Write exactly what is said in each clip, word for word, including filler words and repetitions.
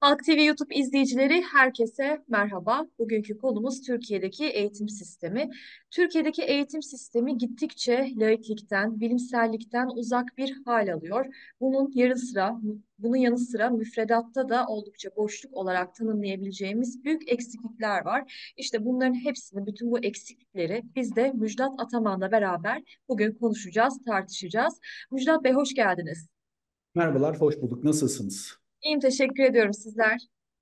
Halk T V YouTube izleyicileri herkese merhaba. Bugünkü konumuz Türkiye'deki eğitim sistemi. Türkiye'deki eğitim sistemi gittikçe laiklikten, bilimsellikten uzak bir hal alıyor. Bunun yarı sıra, bunun yanı sıra müfredatta da oldukça boşluk olarak tanımlayabileceğimiz büyük eksiklikler var. İşte bunların hepsini, bütün bu eksiklikleri biz de Müjdat Ataman'la beraber bugün konuşacağız, tartışacağız. Müjdat Bey hoş geldiniz. Merhabalar, hoş bulduk. Nasılsınız? İyiyim, teşekkür ediyorum sizler.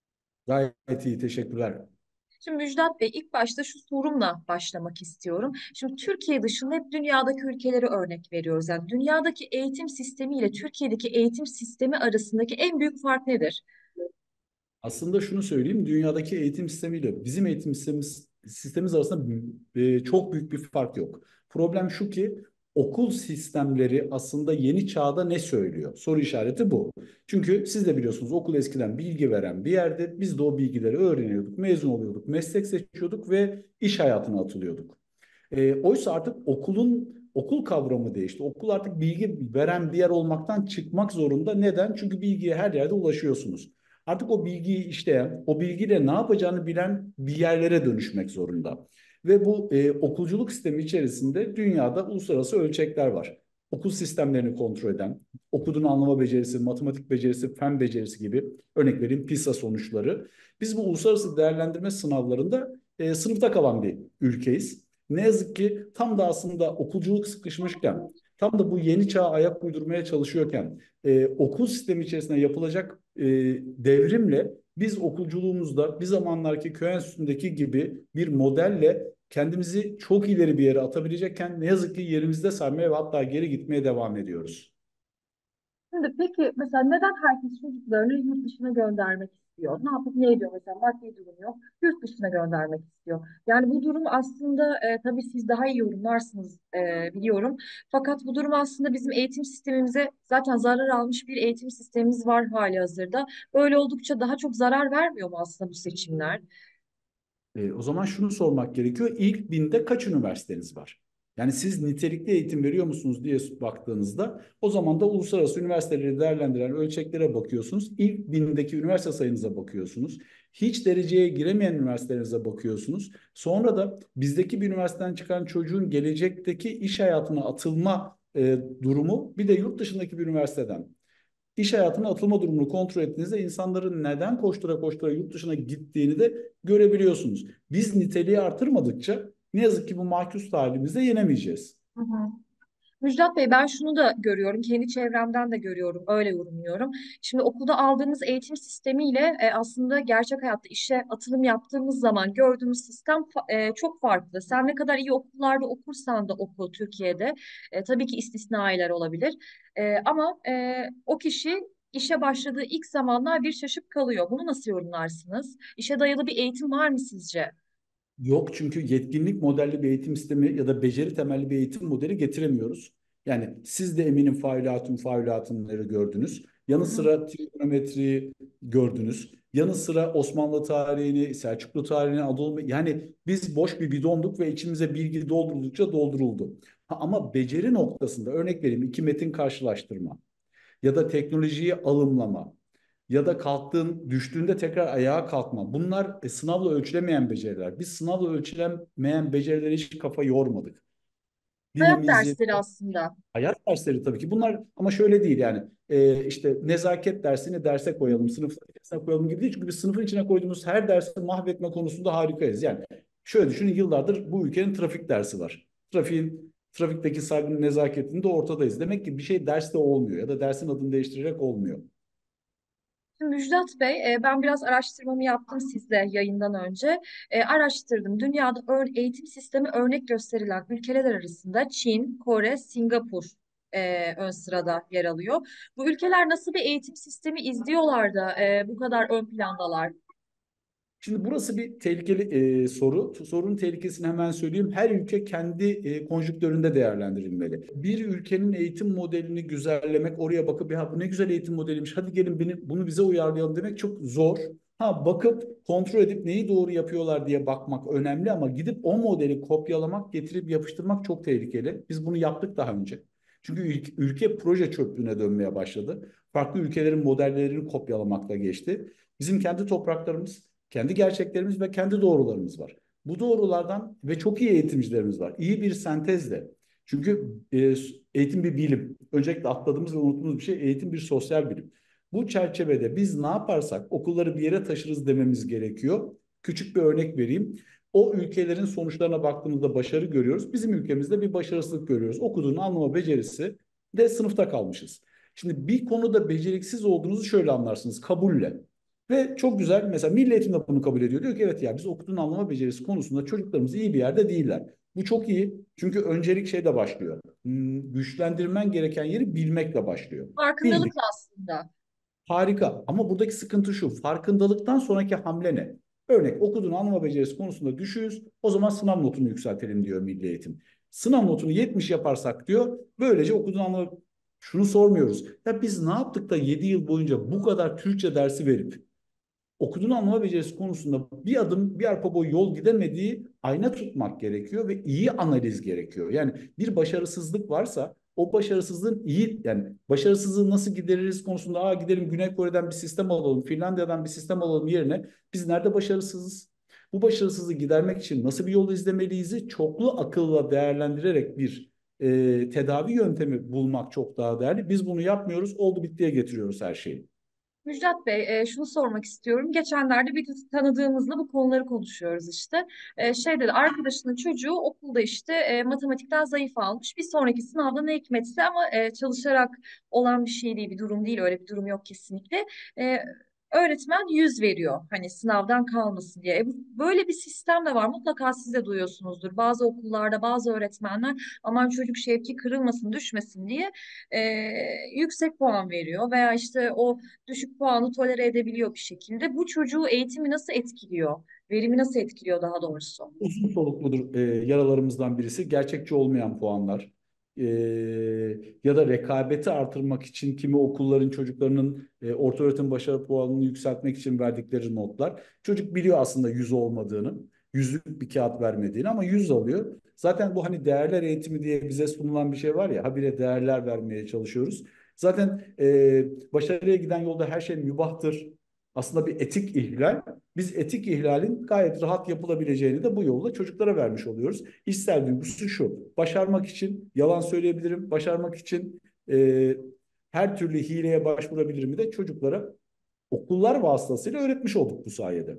Gayet iyi, teşekkürler. Şimdi Müjdat Bey ilk başta şu sorumla başlamak istiyorum. Şimdi Türkiye dışında hep dünyadaki ülkeleri örnek veriyoruz. Yani dünyadaki eğitim sistemi ile Türkiye'deki eğitim sistemi arasındaki en büyük fark nedir? Aslında şunu söyleyeyim, dünyadaki eğitim sistemiyle bizim eğitim sistemimiz, sistemimiz arasında e, çok büyük bir fark yok. Problem şu ki okul sistemleri aslında yeni çağda ne söylüyor? Soru işareti bu. Çünkü siz de biliyorsunuz okul eskiden bilgi veren bir yerde biz de o bilgileri öğreniyorduk, mezun oluyorduk, meslek seçiyorduk ve iş hayatına atılıyorduk. E, oysa artık okulun okul kavramı değişti. Okul artık bilgi veren bir yer olmaktan çıkmak zorunda. Neden? Çünkü bilgiye her yerde ulaşıyorsunuz. Artık o bilgiyi işleyen, o bilgiyle ne yapacağını bilen bir yerlere dönüşmek zorunda. Ve bu e, okulculuk sistemi içerisinde dünyada uluslararası ölçekler var. Okul sistemlerini kontrol eden, okuduğunu anlama becerisi, matematik becerisi, fen becerisi gibi örnek vereyim PISA sonuçları. Biz bu uluslararası değerlendirme sınavlarında e, sınıfta kalan bir ülkeyiz. Ne yazık ki tam da aslında okulculuk sıkışmışken, tam da bu yeni çağa ayak uydurmaya çalışıyorken, e, okul sistemi içerisinde yapılacak e, devrimle biz okulculuğumuzda bir zamanlarki köy enstitüsündeki gibi bir modelle kendimizi çok ileri bir yere atabilecekken ne yazık ki yerimizde sarmaya ve hatta geri gitmeye devam ediyoruz. Şimdi peki mesela neden herkes çocuklarını yurt dışına göndermek istiyor? Ne yapıp ne ediyor mesela maddi durum yok. Yurt dışına göndermek istiyor. Yani bu durum aslında e, tabii siz daha iyi yorumlarsınız e, biliyorum. Fakat bu durum aslında bizim eğitim sistemimize zaten zarar almış bir eğitim sistemimiz var hali hazırda. Böyle oldukça daha çok zarar vermiyor mu aslında bu seçimler? E, o zaman şunu sormak gerekiyor. İlk binde kaç üniversiteniz var? Yani siz nitelikli eğitim veriyor musunuz diye baktığınızda o zaman da uluslararası üniversiteleri değerlendiren ölçeklere bakıyorsunuz. İlk bindeki üniversite sayınıza bakıyorsunuz. Hiç dereceye giremeyen üniversitelerinize bakıyorsunuz. Sonra da bizdeki bir üniversiteden çıkan çocuğun gelecekteki iş hayatına atılma e, durumu bir de yurt dışındaki bir üniversiteden iş hayatına atılma durumunu kontrol ettiğinizde insanların neden koştura koştura yurt dışına gittiğini de görebiliyorsunuz. Biz niteliği artırmadıkça ne yazık ki bu makus halimizde yenemeyeceğiz. Hı hı. Müjdat Bey ben şunu da görüyorum, kendi çevremden de görüyorum, öyle yorumluyorum. Şimdi okulda aldığımız eğitim sistemiyle e, aslında gerçek hayatta işe atılım yaptığımız zaman gördüğümüz sistem fa- e, çok farklı. Sen ne kadar iyi okullarda okursan da oku Türkiye'de, e, tabii ki istisnailer olabilir. E, ama e, o kişi işe başladığı ilk zamanlar bir şaşıp kalıyor. Bunu nasıl yorumlarsınız? İşe dayalı bir eğitim var mı sizce? Yok çünkü yetkinlik modelli bir eğitim sistemi ya da beceri temelli bir eğitim modeli getiremiyoruz. Yani siz de eminim faülatün faülatınları gördünüz. Hı Yanı hı. sıra trigonometri gördünüz. Yanı sıra Osmanlı tarihini, Selçuklu tarihini, Anadolu yani biz boş bir bidonduk ve içimize bilgi dolduruldukça dolduruldu. Ha, ama beceri noktasında örnek vereyim iki metin karşılaştırma ya da teknolojiyi alımlama ya da kalktığın, düştüğünde tekrar ayağa kalkma. Bunlar e, sınavla ölçülemeyen beceriler. Biz sınavla ölçülemeyen becerilere hiç kafa yormadık. Hayat Dilimizi, dersleri aslında. hayat dersleri tabii ki bunlar ama şöyle değil yani e, işte nezaket dersini derse koyalım, sınıfın içine koyalım gibi değil. Çünkü biz sınıfın içine koyduğumuz her dersi mahvetme konusunda harikayız. Yani şöyle düşünün yıllardır bu ülkenin trafik dersi var. Trafiğin trafikteki saygının nezaketinde ortadayız. Demek ki bir şey derste olmuyor ya da dersin adını değiştirerek olmuyor. Şimdi Müjdat Bey, e, ben biraz araştırmamı yaptım sizle yayından önce. E, araştırdım. Dünyada ör- eğitim sistemi örnek gösterilen ülkeler arasında Çin, Kore, Singapur e, ön sırada yer alıyor. Bu ülkeler nasıl bir eğitim sistemi izliyorlar da e, bu kadar ön plandalar? Şimdi burası bir tehlikeli e, soru. Sorunun tehlikesini hemen söyleyeyim. Her ülke kendi e, konjüktöründe değerlendirilmeli. Bir ülkenin eğitim modelini güzellemek, oraya bakıp ya bu ne güzel eğitim modeliymiş, hadi gelin beni, bunu bize uyarlayalım demek çok zor. Ha bakıp kontrol edip neyi doğru yapıyorlar diye bakmak önemli ama gidip o modeli kopyalamak, getirip yapıştırmak çok tehlikeli. Biz bunu yaptık daha önce. Çünkü ülke, ülke proje çöplüğüne dönmeye başladı. Farklı ülkelerin modellerini kopyalamakla geçti. Bizim kendi topraklarımız, kendi gerçeklerimiz ve kendi doğrularımız var. Bu doğrulardan ve çok iyi eğitimcilerimiz var. İyi bir sentezle. Çünkü e, eğitim bir bilim. Öncelikle atladığımız ve unuttuğumuz bir şey, eğitim bir sosyal bilim. Bu çerçevede biz ne yaparsak okulları bir yere taşırız dememiz gerekiyor. Küçük bir örnek vereyim. O ülkelerin sonuçlarına baktığımızda başarı görüyoruz. Bizim ülkemizde bir başarısızlık görüyoruz. Okuduğun anlama becerisi de sınıfta kalmışız. Şimdi bir konuda beceriksiz olduğunuzu şöyle anlarsınız, kabulle. Ve çok güzel, mesela Milli Eğitim de bunu kabul ediyor. Diyor ki evet ya, biz okuduğun anlama becerisi konusunda çocuklarımız iyi bir yerde değiller. Bu çok iyi, çünkü öncelik şeyde başlıyor. Hmm, güçlendirmen gereken yeri bilmekle başlıyor. Farkındalık Bildik. aslında. Harika, ama buradaki sıkıntı şu: farkındalıktan sonraki hamle ne? Örnek, okuduğun anlama becerisi konusunda düşüğüz, o zaman sınav notunu yükseltelim diyor Milli Eğitim. Sınav notunu yetmiş yaparsak diyor, böylece okuduğun anlama... Şunu sormuyoruz: ya biz ne yaptık da yedi yıl boyunca bu kadar Türkçe dersi verip okuduğunu anlama becerisi konusunda bir adım bir arpa boyu yol gidemediği ayna tutmak gerekiyor ve iyi analiz gerekiyor. Yani bir başarısızlık varsa o başarısızlığın iyi, yani başarısızlığı nasıl gideririz konusunda, aa gidelim Güney Kore'den bir sistem alalım, Finlandiya'dan bir sistem alalım yerine biz nerede başarısızız? Bu başarısızlığı gidermek için nasıl bir yol izlemeliyiz? Çoklu akılla değerlendirerek bir e, tedavi yöntemi bulmak çok daha değerli. Biz bunu yapmıyoruz, oldu bittiye getiriyoruz her şeyi. Müjdat Bey, e, şunu sormak istiyorum. Geçenlerde bir tanıdığımızla bu konuları konuşuyoruz işte. E, şey dedi, arkadaşının çocuğu okulda işte e, matematikten zayıf almış. Bir sonraki sınavda ne hikmetse, ama e, çalışarak olan bir şey değil, bir durum değil. Öyle bir durum yok kesinlikle. E, Öğretmen yüz veriyor hani sınavdan kalmasın diye. E, bu- böyle bir sistem de var. Mutlaka siz de duyuyorsunuzdur. Bazı okullarda bazı öğretmenler aman çocuk şevki kırılmasın, düşmesin diye e, yüksek puan veriyor. Veya işte o düşük puanı tolere edebiliyor bir şekilde. Bu çocuğu eğitimi nasıl etkiliyor? Verimi nasıl etkiliyor daha doğrusu? Uzun solukludur e, yaralarımızdan birisi. Gerçekçi olmayan puanlar. E, Ya da rekabeti artırmak için kimi okulların çocuklarının e, ortaöğretim başarı puanını yükseltmek için verdikleri notlar. Çocuk biliyor aslında yüz olmadığını, yüzlük bir kağıt vermediğini, ama yüz alıyor. Zaten bu hani değerler eğitimi diye bize sunulan bir şey var ya, habire değerler vermeye çalışıyoruz. Zaten e, başarıya giden yolda her şey mübahtır. Aslında bir etik ihlal. Biz etik ihlalin gayet rahat yapılabileceğini de bu yolla çocuklara vermiş oluyoruz. İşsel duygusu şu: başarmak için yalan söyleyebilirim, başarmak için e, her türlü hileye başvurabilirim de çocuklara okullar vasıtasıyla öğretmiş olduk bu sayede.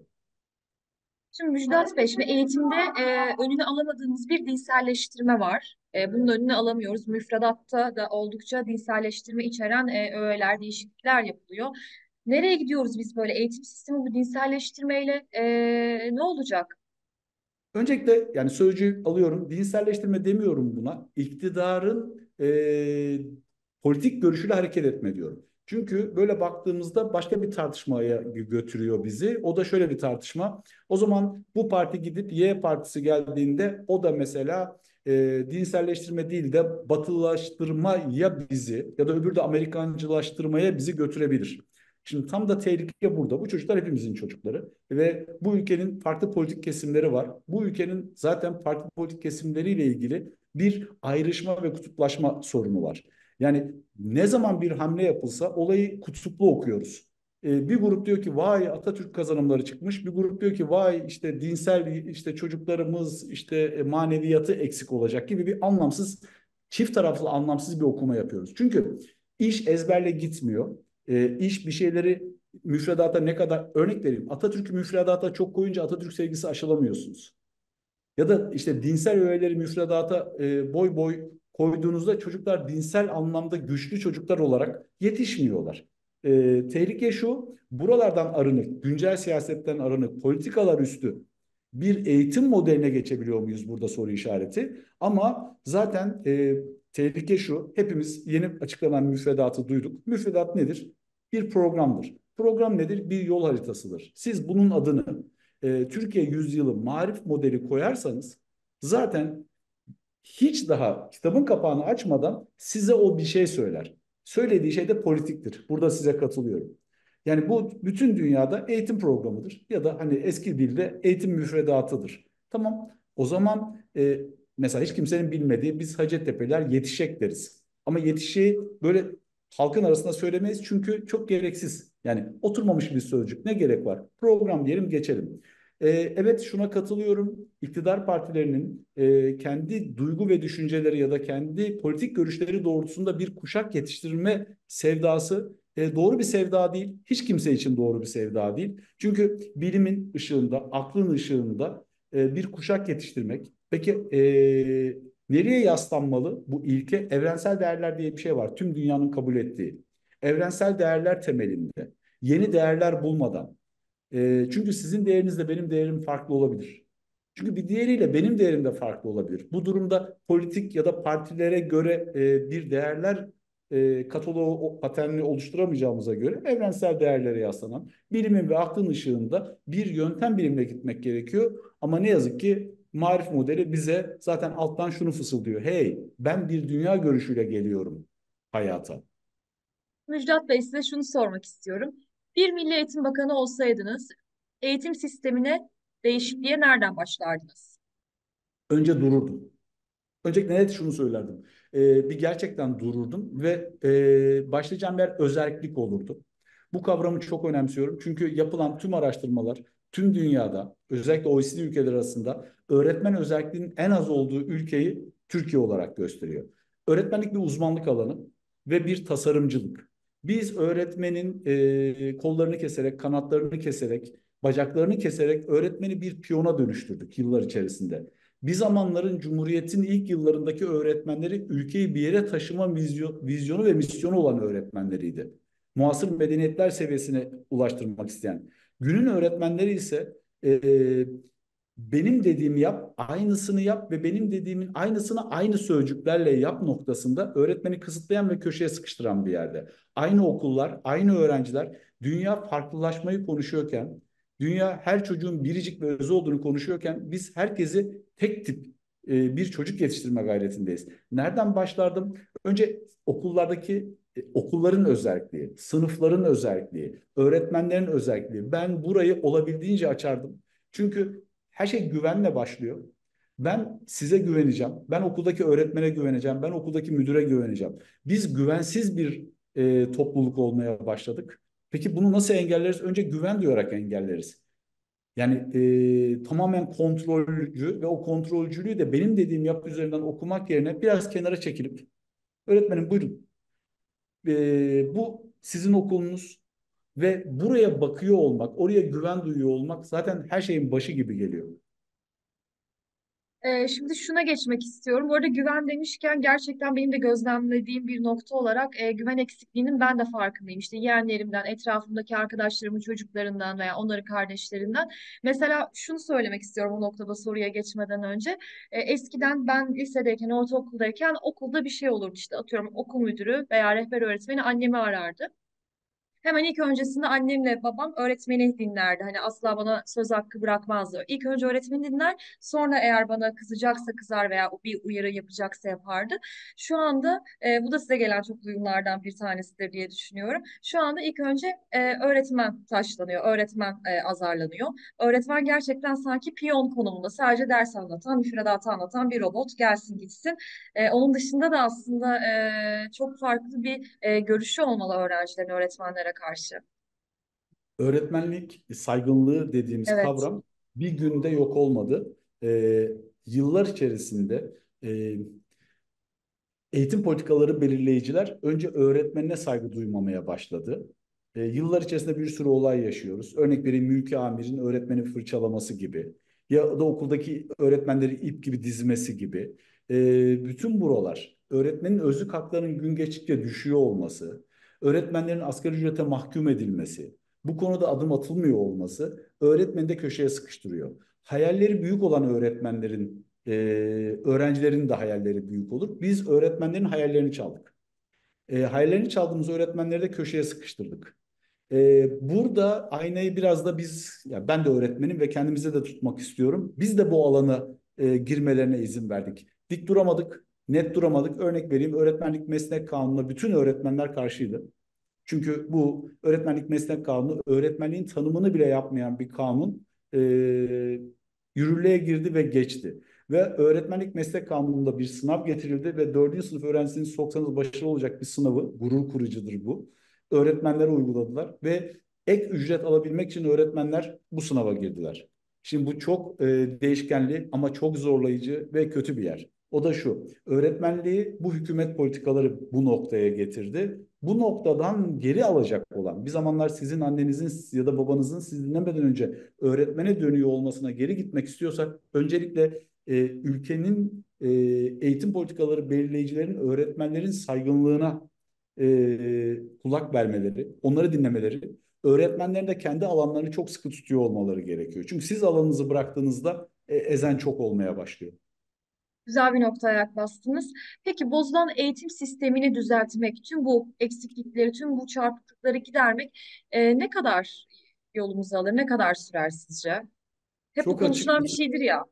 Şimdi Müjdat Bey, şimdi eğitimde e, önünü alamadığımız bir dinselleştirme var. E, bunun önünü alamıyoruz. Müfredatta da oldukça dinselleştirme içeren e, öğeler, değişiklikler yapılıyor. Nereye gidiyoruz biz böyle? Eğitim sistemi bu dinselleştirmeyle e, ne olacak? Öncelikle yani sözcüğü alıyorum. Dinselleştirme demiyorum buna. İktidarın e, politik görüşüyle hareket etme diyorum. Çünkü böyle baktığımızda başka bir tartışmaya götürüyor bizi. O da şöyle bir tartışma: o zaman bu parti gidip Y partisi geldiğinde o da mesela e, dinselleştirme değil de batılılaştırmaya bizi, ya da öbürü de Amerikancılaştırmaya bizi götürebilir. Şimdi tam da tehlike burada. Bu çocuklar hepimizin çocukları ve bu ülkenin farklı politik kesimleri var. Bu ülkenin zaten farklı politik kesimleriyle ilgili bir ayrışma ve kutuplaşma sorunu var. Yani ne zaman bir hamle yapılsa olayı kutuplu okuyoruz. Ee, bir grup diyor ki vay Atatürk kazanımları çıkmış. Bir grup diyor ki vay işte dinsel, işte çocuklarımız işte e, maneviyatı eksik olacak gibi bir anlamsız, çift taraflı anlamsız bir okuma yapıyoruz. Çünkü iş ezberle gitmiyor. E, iş bir şeyleri müfredata ne kadar, örnek vereyim, Atatürk'ü müfredata çok koyunca Atatürk sevgisi aşılamıyorsunuz. Ya da işte dinsel öğeleri müfredata e, boy boy koyduğunuzda çocuklar dinsel anlamda güçlü çocuklar olarak yetişmiyorlar. E, tehlike şu: buralardan arınıp, güncel siyasetten arınıp, politikalar üstü bir eğitim modeline geçebiliyor muyuz, burada soru işareti. Ama zaten e, tehlike şu: hepimiz yeni açıklanan müfredatı duyduk. Müfredat nedir? Bir programdır. Program nedir? Bir yol haritasıdır. Siz bunun adını e, Türkiye Yüzyılı Marif modeli koyarsanız, zaten hiç daha kitabın kapağını açmadan size o bir şey söyler. Söylediği şey de politiktir. Burada size katılıyorum. Yani bu bütün dünyada eğitim programıdır ya da hani eski dilde eğitim müfredatıdır. Tamam. O zaman e, mesela hiç kimsenin bilmediği biz Hacettepe'ler yetişek deriz. Ama yetişeği böyle halkın arasında söylemeyiz çünkü çok gereksiz. Yani oturmamış bir sözcük, ne gerek var? Program diyelim, geçelim. Ee, evet, şuna katılıyorum. İktidar partilerinin e, kendi duygu ve düşünceleri ya da kendi politik görüşleri doğrultusunda bir kuşak yetiştirme sevdası e, doğru bir sevda değil. Hiç kimse için doğru bir sevda değil. Çünkü bilimin ışığında, aklın ışığında e, bir kuşak yetiştirmek. Peki e, nereye yaslanmalı bu ilke? Evrensel değerler diye bir şey var. Tüm dünyanın kabul ettiği. Evrensel değerler temelinde. Yeni değerler bulmadan. E, çünkü sizin değerinizle benim değerim farklı olabilir. Çünkü bir diğeriyle benim değerim de farklı olabilir. Bu durumda politik ya da partilere göre e, bir değerler e, kataloğu, o paterni oluşturamayacağımıza göre evrensel değerlere yaslanan bilimin ve aklın ışığında bir yöntem bilimle gitmek gerekiyor. Ama ne yazık ki marif modeli bize zaten alttan şunu fısıldıyor. Hey, ben bir dünya görüşüyle geliyorum hayata. Müjdat Bey, size şunu sormak istiyorum. Bir Milli Eğitim Bakanı olsaydınız, eğitim sistemine değişikliğe nereden başlardınız? Önce dururdum. Öncelikle net şunu söylerdim. Ee, bir gerçekten dururdum ve e, başlayacağım yer özerklik olurdu. Bu kavramı çok önemsiyorum. Çünkü yapılan tüm araştırmalar tüm dünyada, özellikle O E C D ülkeler arasında öğretmen özerkliğinin en az olduğu ülkeyi Türkiye olarak gösteriyor. Öğretmenlik bir uzmanlık alanı ve bir tasarımcılık. Biz öğretmenin e, kollarını keserek, kanatlarını keserek, bacaklarını keserek öğretmeni bir piyona dönüştürdük yıllar içerisinde. Bir zamanların Cumhuriyet'in ilk yıllarındaki öğretmenleri ülkeyi bir yere taşıma vizyon, vizyonu ve misyonu olan öğretmenleriydi. Muasır medeniyetler seviyesine ulaştırmak isteyen. Günün öğretmenleri ise e, benim dediğimi yap, aynısını yap ve benim dediğimin aynısını aynı sözcüklerle yap noktasında öğretmeni kısıtlayan ve köşeye sıkıştıran bir yerde. Aynı okullar, aynı öğrenciler dünya farklılaşmayı konuşuyorken, dünya her çocuğun biricik ve öz olduğunu konuşuyorken biz herkesi tek tip e, bir çocuk yetiştirme gayretindeyiz. Nereden başlardım? Önce okullardaki e, okulların özelliği, sınıfların özelliği, öğretmenlerin özelliği. Ben burayı olabildiğince açardım. Çünkü her şey güvenle başlıyor. Ben size güveneceğim. Ben okuldaki öğretmene güveneceğim. Ben okuldaki müdüre güveneceğim. Biz güvensiz bir e, topluluk olmaya başladık. Peki bunu nasıl engelleriz? Önce güven duyarak engelleriz. Yani e, tamamen kontrolcü ve o kontrolcülüğü de benim dediğim yapı üzerinden okumak yerine biraz kenara çekilip öğretmenim buyurun. E, bu sizin okulunuz ve buraya bakıyor olmak, oraya güven duyuyor olmak zaten her şeyin başı gibi geliyor. Ee, şimdi şuna geçmek istiyorum. Bu arada güven demişken gerçekten benim de gözlemlediğim bir nokta olarak e, güven eksikliğinin ben de farkındayım. İşte yeğenlerimden, etrafımdaki arkadaşlarımın çocuklarından veya onların kardeşlerinden. Mesela şunu söylemek istiyorum bu noktada soruya geçmeden önce. E, eskiden ben lisedeyken, ortaokuldayken okulda bir şey olurdu işte atıyorum okul müdürü veya rehber öğretmeni annemi arardı. Hemen ilk öncesinde annemle babam öğretmeni dinlerdi. Hani asla bana söz hakkı bırakmazdı. İlk önce öğretmeni dinler, sonra eğer bana kızacaksa kızar veya bir uyarı yapacaksa yapardı. Şu anda e, bu da size gelen çok duyumlardan bir tanesidir diye düşünüyorum. Şu anda ilk önce e, öğretmen taşlanıyor, öğretmen e, azarlanıyor. Öğretmen gerçekten sanki piyon konumunda sadece ders anlatan, müfredatı anlatan bir robot gelsin gitsin. E, onun dışında da aslında e, çok farklı bir e, görüşü olmalı öğrencilerin öğretmenlere karşı. Öğretmenlik saygınlığı dediğimiz Evet. kavram bir günde yok olmadı. Ee, yıllar içerisinde e, eğitim politikaları belirleyiciler önce öğretmenine saygı duymamaya başladı. E, yıllar içerisinde bir sürü olay yaşıyoruz. Örnek vereyim, mülki amirin öğretmeni fırçalaması gibi ya da okuldaki öğretmenleri ip gibi dizmesi gibi. E, bütün buralar öğretmenin özlük haklarının gün geçtikçe düşüyor olması, öğretmenlerin asgari ücrete mahkum edilmesi, bu konuda adım atılmıyor olması öğretmeni de köşeye sıkıştırıyor. Hayalleri büyük olan öğretmenlerin e, öğrencilerin de hayalleri büyük olur. Biz öğretmenlerin hayallerini çaldık. E, hayallerini çaldığımız öğretmenleri de köşeye sıkıştırdık. E, burada aynayı biraz da biz, ya ben de öğretmenim ve kendimize de tutmak istiyorum. Biz de bu alana e, girmelerine izin verdik. Dik duramadık, net duramadık. Örnek vereyim, öğretmenlik meslek kanununa bütün öğretmenler karşıydı. Çünkü bu öğretmenlik meslek kanunu öğretmenliğin tanımını bile yapmayan bir kanun e, yürürlüğe girdi ve geçti. Ve öğretmenlik meslek kanununda bir sınav getirildi ve dördüncü sınıf öğrencisini soksanız başarılı olacak bir sınavı, gurur kurucudur bu. öğretmenlere uyguladılar ve ek ücret alabilmek için öğretmenler bu sınava girdiler. Şimdi bu çok e, değişkenli ama çok zorlayıcı ve kötü bir yer. O da şu, öğretmenliği bu hükümet politikaları bu noktaya getirdi. Bu noktadan geri alacak olan, bir zamanlar sizin annenizin ya da babanızın sizi dinlemeden önce öğretmene dönüyor olmasına geri gitmek istiyorsak, öncelikle e, ülkenin e, eğitim politikaları belirleyicilerin öğretmenlerin saygınlığına e, kulak vermeleri, onları dinlemeleri, öğretmenlerin de kendi alanlarını çok sıkı tutuyor olmaları gerekiyor. Çünkü siz alanınızı bıraktığınızda e, ezen çok olmaya başlıyor. Güzel bir noktaya ayak bastınız. Peki bozulan eğitim sistemini düzeltmek, tüm bu eksiklikleri, tüm bu çarpıklıkları gidermek e, ne kadar yolumuzu alır, ne kadar sürer sizce? Hep bu Çok açık konuşulan bir şeydir ya.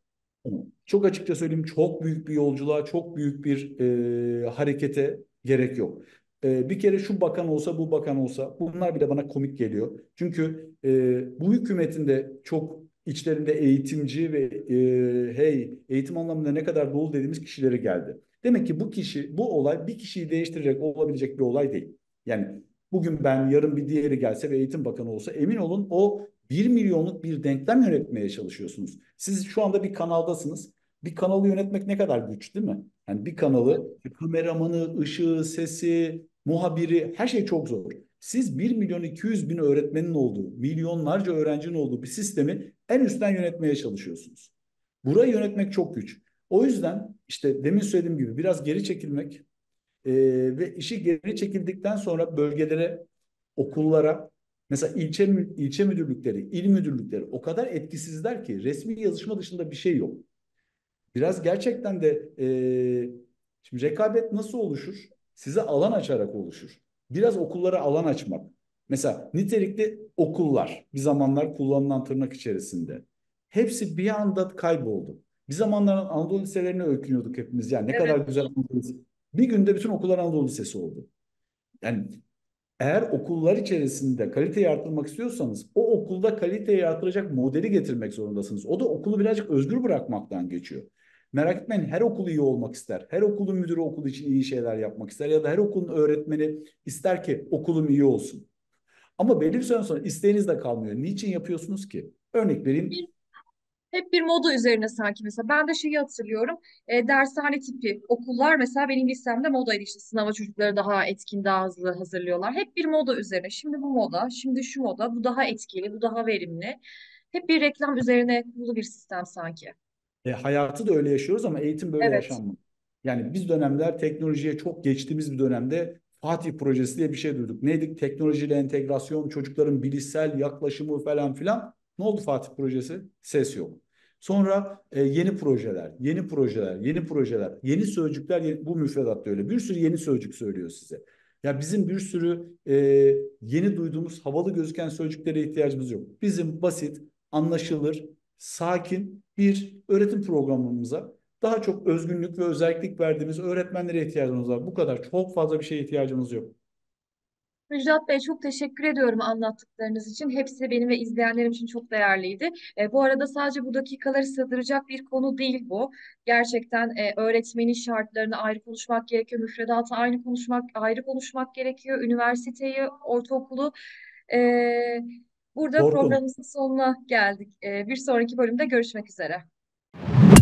Çok açıkça söyleyeyim, çok büyük bir yolculuğa, çok büyük bir e, harekete gerek yok. E, bir kere şu bakan olsa, bu bakan olsa, bunlar bile bana komik geliyor. Çünkü e, bu hükümetin de çok içlerinde eğitimci ve e, hey eğitim anlamında ne kadar dolu dediğimiz kişileri geldi. Demek ki bu kişi, bu olay bir kişiyi değiştirecek olabilecek bir olay değil. Yani bugün ben, yarın bir diğeri gelse ve eğitim bakanı olsa, emin olun o bir milyonluk bir denklem yönetmeye çalışıyorsunuz. Siz şu anda bir kanaldasınız. Bir kanalı yönetmek ne kadar güç, değil mi? Yani bir kanalı, kameramanı, ışığı, sesi, muhabiri, her şey çok zor. Siz bir milyon iki yüz bin öğretmenin olduğu, milyonlarca öğrencinin olduğu bir sistemi en üstten yönetmeye çalışıyorsunuz. Burayı yönetmek çok güç. O yüzden işte demin söylediğim gibi biraz geri çekilmek e, ve işi geri çekildikten sonra bölgelere, okullara, mesela ilçe ilçe müdürlükleri, il müdürlükleri o kadar etkisizler ki resmi yazışma dışında bir şey yok. Biraz gerçekten de e, şimdi rekabet nasıl oluşur? Size alan açarak oluşur. Biraz okullara alan açmak. Mesela nitelikli okullar bir zamanlar kullanılan tırnak içerisinde. Hepsi bir anda kayboldu. Bir zamanlar Anadolu liselerine öykünüyorduk hepimiz. Yani ne kadar Evet. güzel Anadolu Lisesi. Bir günde bütün okullar Anadolu Lisesi oldu. Yani eğer okullar içerisinde kaliteyi artırmak istiyorsanız o okulda kaliteyi artıracak modeli getirmek zorundasınız. O da okulu birazcık özgür bırakmaktan geçiyor. Merak etmeyin, her okul iyi olmak ister. Her okulun müdürü okul için iyi şeyler yapmak ister. Ya da her okulun öğretmeni ister ki okulum iyi olsun. Ama belli bir süre sonra isteğiniz de kalmıyor. Niçin yapıyorsunuz ki? Örnek vereyim. Hep bir moda üzerine sanki mesela. Ben de şeyi hatırlıyorum. E, dershane tipi okullar mesela benim lisemde modaydı işte. Sınava çocukları daha etkin, daha hızlı hazırlıyorlar. Hep bir moda üzerine. Şimdi bu moda, şimdi şu moda. Bu daha etkili, bu daha verimli. Hep bir reklam üzerine kurulu bir sistem sanki. E, hayatı da öyle yaşıyoruz ama eğitim böyle Evet. yaşanmıyor. Yani biz dönemler teknolojiye çok geçtiğimiz bir dönemde Fatih Projesi diye bir şey duyduk. Neydi? Teknolojiyle entegrasyon, çocukların bilişsel yaklaşımı falan filan. Ne oldu Fatih Projesi? Ses yok. Sonra e, yeni projeler, yeni projeler, yeni projeler, yeni sözcükler, yeni- bu müfredatta öyle. Bir sürü yeni sözcük söylüyor size. Ya bizim bir sürü e, yeni duyduğumuz havalı gözüken sözcüklere ihtiyacımız yok. Bizim basit, anlaşılır, sakin bir öğretim programımıza daha çok özgünlük ve özellik verdiğimiz öğretmenlere ihtiyacımız var. Bu kadar. Çok fazla bir şeye ihtiyacımız yok. Müjdat Bey çok teşekkür ediyorum anlattıklarınız için. Hepsi benim ve izleyenlerim için çok değerliydi. E, bu arada sadece bu dakikaları sığdıracak bir konu değil bu. Gerçekten e, öğretmenin şartlarını ayrı konuşmak gerekiyor. Müfredatı aynı konuşmak, ayrı konuşmak gerekiyor. Üniversiteyi, ortaokulu. E, Burada Zor konu. programımızın sonuna geldik. E, bir sonraki bölümde görüşmek üzere.